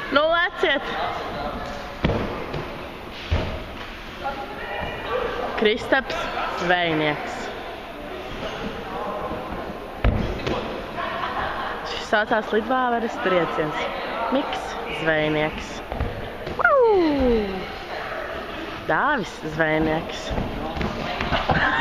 Nu, leciet! Kristaps Zvejnieks. Šis saucās Lidvāveres trieciens. Miks Zvejnieks. Dāvis Zvejnieks.